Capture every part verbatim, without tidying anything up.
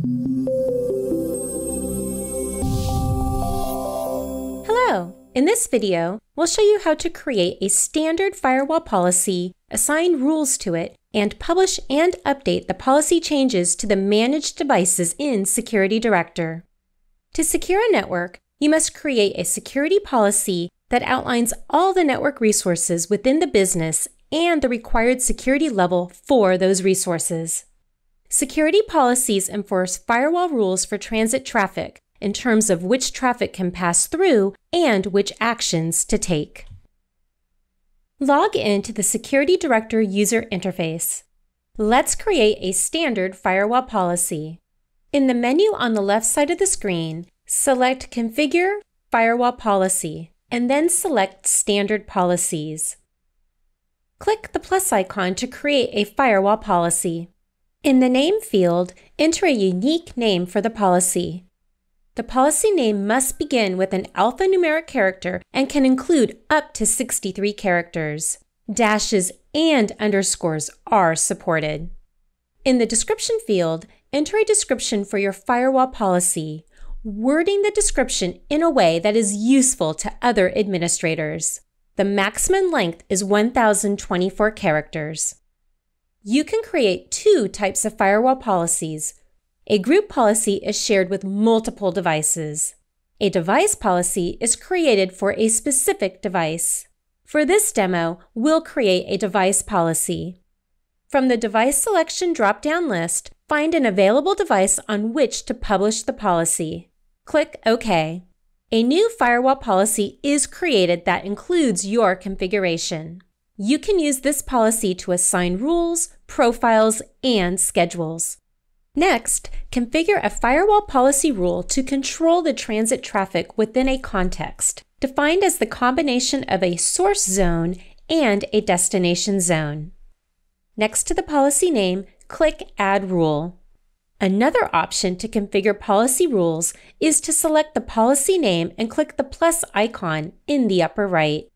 Hello! In this video, we'll show you how to create a standard firewall policy, assign rules to it, and publish and update the policy changes to the managed devices in Security Director. To secure a network, you must create a security policy that outlines all the network resources within the business and the required security level for those resources. Security policies enforce firewall rules for transit traffic in terms of which traffic can pass through and which actions to take. Log in to the Security Director user interface. Let's create a standard firewall policy. In the menu on the left side of the screen, select Configure Firewall Policy and then select Standard Policies. Click the plus icon to create a firewall policy. In the name field, enter a unique name for the policy. The policy name must begin with an alphanumeric character and can include up to sixty-three characters. Dashes and underscores are supported. In the description field, enter a description for your firewall policy, wording the description in a way that is useful to other administrators. The maximum length is one thousand twenty-four characters. You can create two types of firewall policies. A group policy is shared with multiple devices. A device policy is created for a specific device. For this demo, we'll create a device policy. From the device selection drop-down list, find an available device on which to publish the policy. Click OK. A new firewall policy is created that includes your configuration. You can use this policy to assign rules, profiles, and schedules. Next, configure a firewall policy rule to control the transit traffic within a context, defined as the combination of a source zone and a destination zone. Next to the policy name, click Add Rule. Another option to configure policy rules is to select the policy name and click the plus icon in the upper right.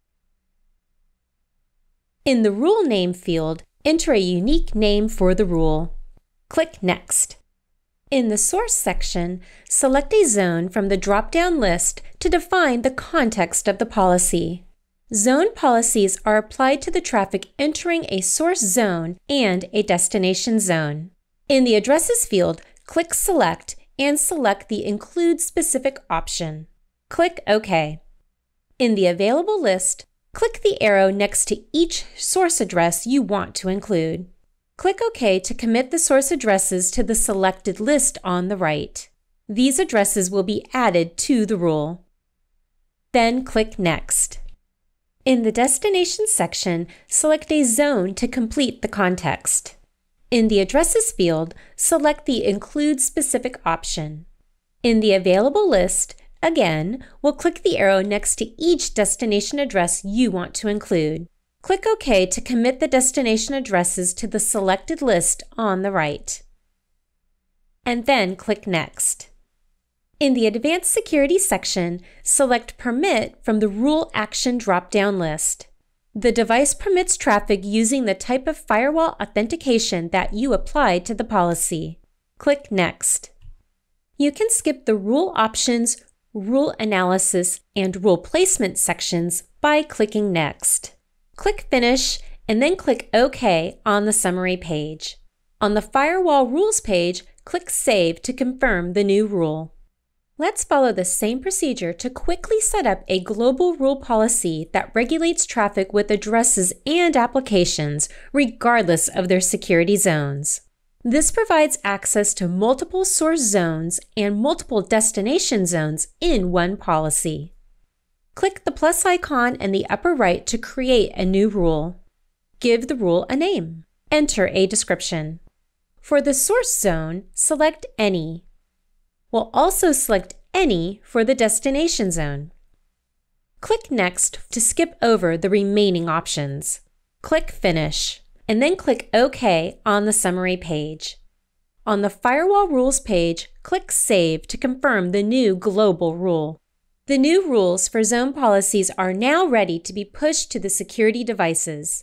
In the Rule Name field, enter a unique name for the rule. Click Next. In the Source section, select a zone from the drop-down list to define the context of the policy. Zone policies are applied to the traffic entering a source zone and a destination zone. In the Addresses field, click Select and select the Include Specific option. Click OK. In the Available list, click the arrow next to each source address you want to include. Click OK to commit the source addresses to the selected list on the right. These addresses will be added to the rule. Then click Next. In the Destination section, select a zone to complete the context. In the Addresses field, select the Include Specific option. In the Available list, again, we'll click the arrow next to each destination address you want to include. Click OK to commit the destination addresses to the selected list on the right. And then click Next. In the Advanced Security section, select Permit from the Rule Action drop-down list. The device permits traffic using the type of firewall authentication that you applied to the policy. Click Next. You can skip the Rule Options, Rule Analysis, and Rule Placement sections by clicking Next. Click Finish and then click OK on the summary page. On the Firewall Rules page, click Save to confirm the new rule. Let's follow the same procedure to quickly set up a global rule policy that regulates traffic with addresses and applications regardless of their security zones. This provides access to multiple source zones and multiple destination zones in one policy. Click the plus icon in the upper right to create a new rule. Give the rule a name. Enter a description. For the source zone, select Any. We'll also select Any for the destination zone. Click Next to skip over the remaining options. Click Finish, and then click OK on the summary page. On the Firewall Rules page, click Save to confirm the new global rule. The new rules for zone policies are now ready to be pushed to the security devices.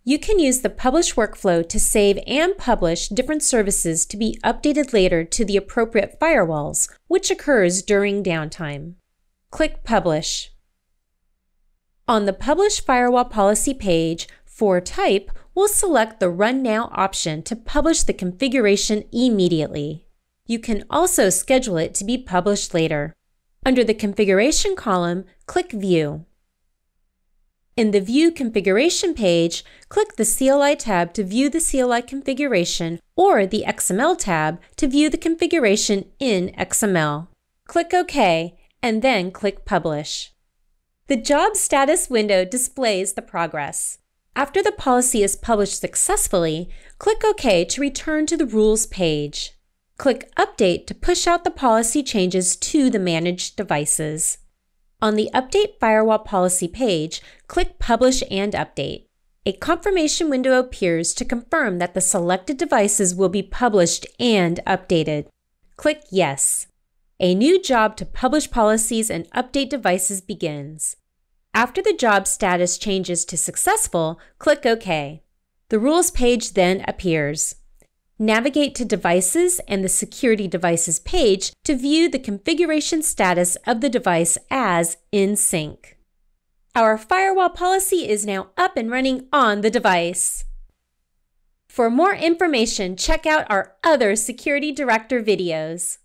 You can use the Publish workflow to save and publish different services to be updated later to the appropriate firewalls, which occurs during downtime. Click Publish. On the Publish Firewall Policy page, for type, we'll select the Run Now option to publish the configuration immediately. You can also schedule it to be published later. Under the Configuration column, click View. In the View Configuration page, click the C L I tab to view the C L I configuration or the X M L tab to view the configuration in X M L. Click OK and then click Publish. The Job Status window displays the progress. After the policy is published successfully, click OK to return to the Rules page. Click Update to push out the policy changes to the managed devices. On the Update Firewall Policy page, click Publish and Update. A confirmation window appears to confirm that the selected devices will be published and updated. Click Yes. A new job to publish policies and update devices begins. After the job status changes to successful, click OK. The Rules page then appears. Navigate to Devices and the Security Devices page to view the configuration status of the device as in sync. Our firewall policy is now up and running on the device. For more information, check out our other Security Director videos.